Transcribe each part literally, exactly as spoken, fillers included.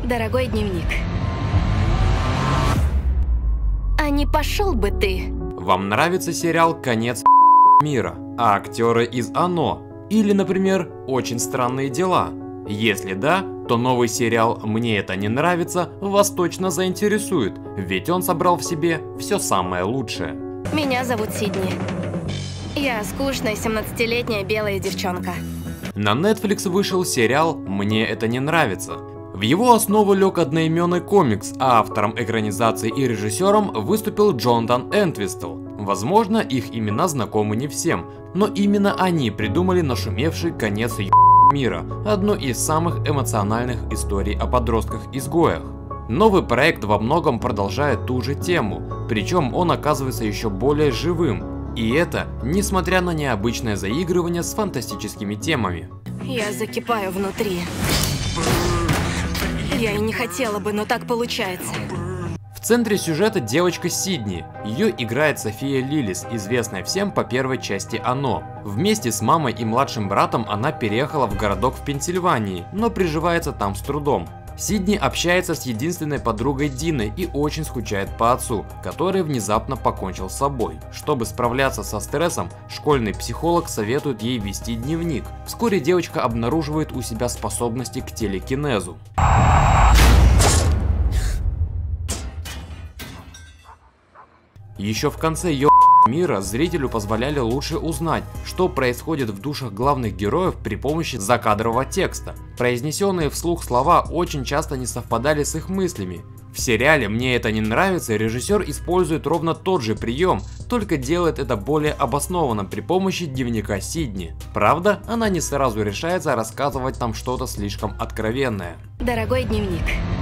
Дорогой дневник. А не пошел бы ты? Вам нравится сериал «Конец мира», а актеры из «Оно»? Или, например, «Очень странные дела»? Если да, то новый сериал «Мне это не нравится» вас точно заинтересует, ведь он собрал в себе все самое лучшее. Меня зовут Сидни. Я скучная семнадцатилетняя белая девчонка. На Netflix вышел сериал «Мне это не нравится». В его основу лег одноименный комикс, а автором экранизации и режиссером выступил Джонатан Энтвистл. Возможно, их имена знакомы не всем, но именно они придумали нашумевший «Конец мира», одну из самых эмоциональных историй о подростках-изгоях. Новый проект во многом продолжает ту же тему, причем он оказывается еще более живым. И это, несмотря на необычное заигрывание с фантастическими темами. Я закипаю внутри. Я и не хотела бы, но так получается. В центре сюжета девочка Сидни. Ее играет София Лилис, известная всем по первой части «Оно». Вместе с мамой и младшим братом она переехала в городок в Пенсильвании, но приживается там с трудом. Сидни общается с единственной подругой Диной и очень скучает по отцу, который внезапно покончил с собой. Чтобы справляться со стрессом, школьный психолог советует ей вести дневник. Вскоре девочка обнаруживает у себя способности к телекинезу. Еще в конце ее мира зрителю позволяли лучше узнать, что происходит в душах главных героев при помощи закадрового текста. Произнесенные вслух слова очень часто не совпадали с их мыслями. В сериале «Мне это не нравится» режиссер использует ровно тот же прием, только делает это более обоснованно при помощи дневника Сидни. Правда, она не сразу решается рассказывать нам что-то слишком откровенное. Дорогой дневник.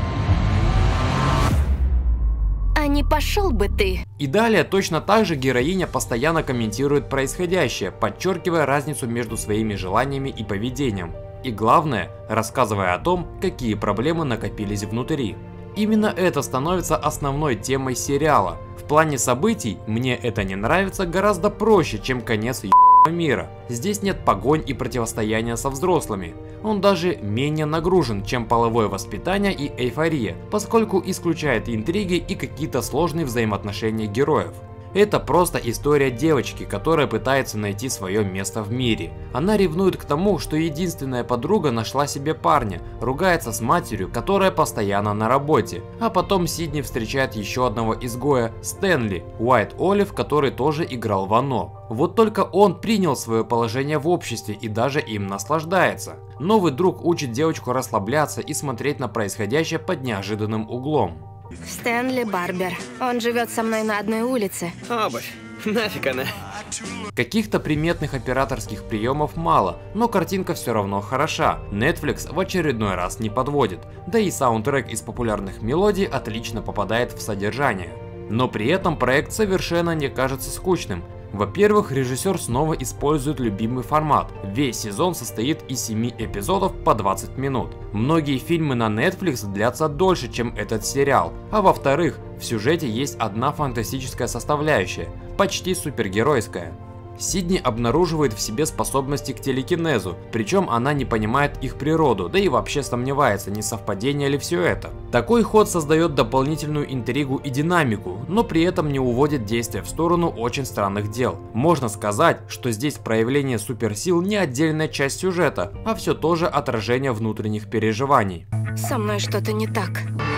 А не пошел бы ты? И далее точно так же героиня постоянно комментирует происходящее, подчеркивая разницу между своими желаниями и поведением. И главное, рассказывая о том, какие проблемы накопились внутри. Именно это становится основной темой сериала. В плане событий «Мне это не нравится» гораздо проще, чем «Конец мира». Здесь нет погонь и противостояния со взрослыми. Он даже менее нагружен, чем половое воспитание и эйфория, поскольку исключает интриги и какие-то сложные взаимоотношения героев. Это просто история девочки, которая пытается найти свое место в мире. Она ревнует к тому, что единственная подруга нашла себе парня, ругается с матерью, которая постоянно на работе. А потом Сидни встречает еще одного изгоя, Стэнли, Уайт Олив, который тоже играл в «Оно». Вот только он принял свое положение в обществе и даже им наслаждается. Новый друг учит девочку расслабляться и смотреть на происходящее под неожиданным углом. Стэнли Барбер. Он живет со мной на одной улице. Обувь. Нафиг она. Каких-то приметных операторских приемов мало, но картинка все равно хороша. Netflix в очередной раз не подводит, да и саундтрек из популярных мелодий отлично попадает в содержание. Но при этом проект совершенно не кажется скучным. Во-первых, режиссер снова использует любимый формат. Весь сезон состоит из семи эпизодов по двадцать минут. Многие фильмы на Netflix длятся дольше, чем этот сериал. А во-вторых, в сюжете есть одна фантастическая составляющая, почти супергеройская. Сидни обнаруживает в себе способности к телекинезу, причем она не понимает их природу, да и вообще сомневается, не совпадение ли все это. Такой ход создает дополнительную интригу и динамику, но при этом не уводит действия в сторону очень странных дел. Можно сказать, что здесь проявление суперсил не отдельная часть сюжета, а все тоже отражение внутренних переживаний. Со мной что-то не так.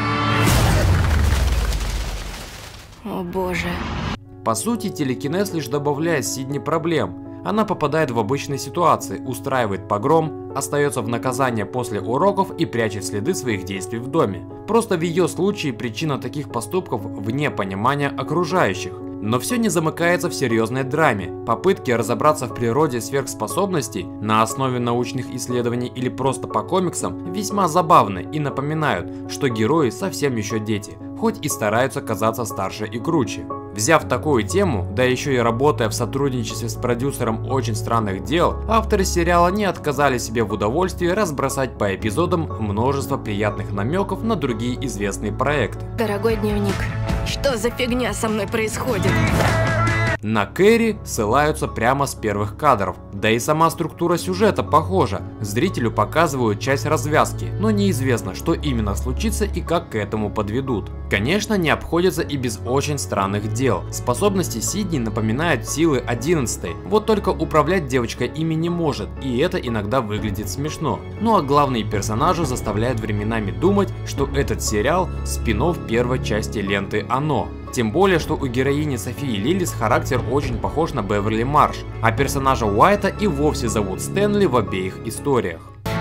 О боже. По сути, телекинез лишь добавляет Сидни проблем. Она попадает в обычные ситуации, устраивает погром, остается в наказание после уроков и прячет следы своих действий в доме. Просто в ее случае причина таких поступков вне понимания окружающих. Но все не замыкается в серьезной драме. Попытки разобраться в природе сверхспособностей на основе научных исследований или просто по комиксам весьма забавны и напоминают, что герои совсем еще дети, хоть и стараются казаться старше и круче. Взяв такую тему, да еще и работая в сотрудничестве с продюсером «Очень странных дел», авторы сериала не отказали себе в удовольствии разбросать по эпизодам множество приятных намеков на другие известные проекты. Дорогой дневник. Что за фигня со мной происходит? На Кэрри ссылаются прямо с первых кадров, да и сама структура сюжета похожа. Зрителю показывают часть развязки, но неизвестно, что именно случится и как к этому подведут. Конечно, не обходится и без очень странных дел. Способности Сидни напоминают силы одиннадцатой, вот только управлять девочка ими не может, и это иногда выглядит смешно. Ну а главные персонажи заставляют временами думать, что этот сериал – спин-офф первой части ленты «Оно». Тем более, что у героини Софии Лилис характер очень похож на Беверли Марш, а персонажа Уайта и вовсе зовут Стэнли в обеих историях.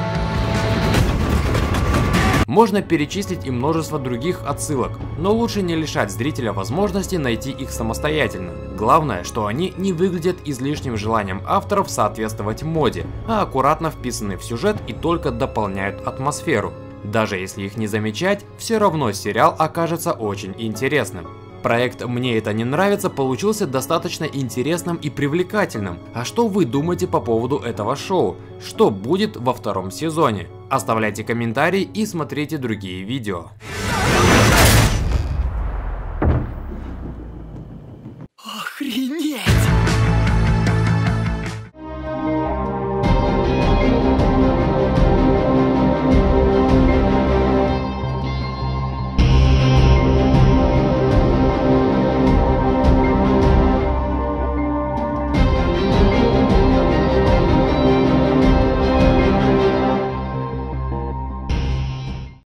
Можно перечислить и множество других отсылок, но лучше не лишать зрителя возможности найти их самостоятельно. Главное, что они не выглядят излишним желанием авторов соответствовать моде, а аккуратно вписаны в сюжет и только дополняют атмосферу. Даже если их не замечать, все равно сериал окажется очень интересным. Проект «Мне это не нравится» получился достаточно интересным и привлекательным. А что вы думаете по поводу этого шоу? Что будет во втором сезоне? Оставляйте комментарии и смотрите другие видео. Охренеть!